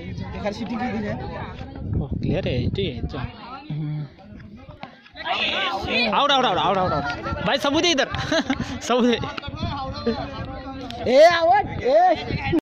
खाली शूटिंग की दिले ओ क्लियर है ठीक है चल out out out out out भाई सबूत है इधर सबूत है ए आउट ए